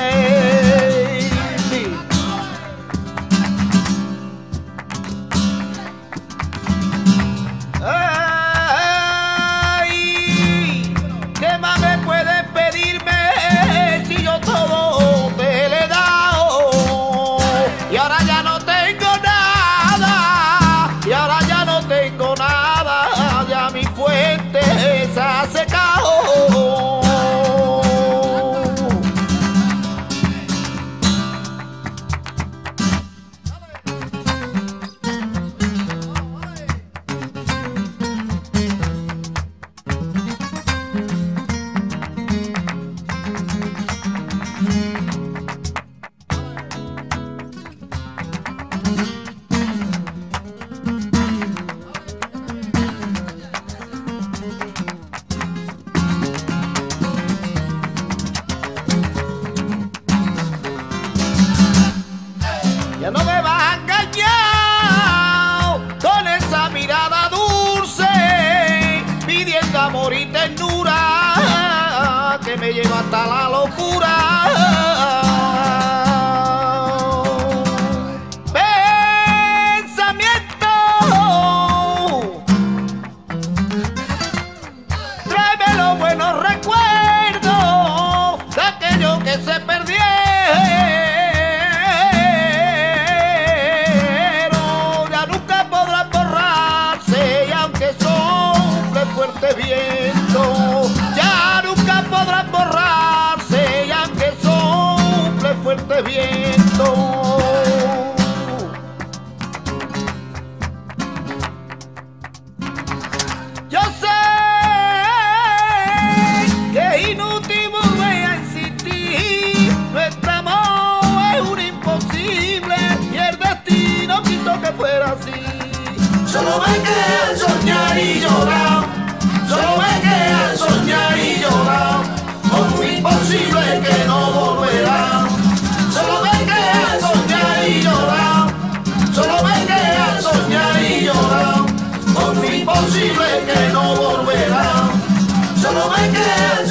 Ay, ¿qué más me puedes pedirme si yo todo te le he dado? Y ahora ya no tengo nada, y ahora ya no tengo nada, ya mi fuente se ha secado. Ya no me vas a engañar con esa mirada dulce, pidiendo amor y ternura que me lleva hasta la locura. Pensamiento, tráeme los buenos recuerdos de aquello que se perdió. Fuerte viento, ya nunca podrán borrarse, y aunque sople fuerte viento. Yo sé que es inútil volver a insistir, nuestro amor es un imposible y el destino quiso que fuera así. Solo me queda soñar y llorar, solo me queda soñar y llorar, con un imposible que no volverá. Solo me queda soñar y llorar, solo me queda soñar y llorar, con un imposible que no volverá. Solo me queda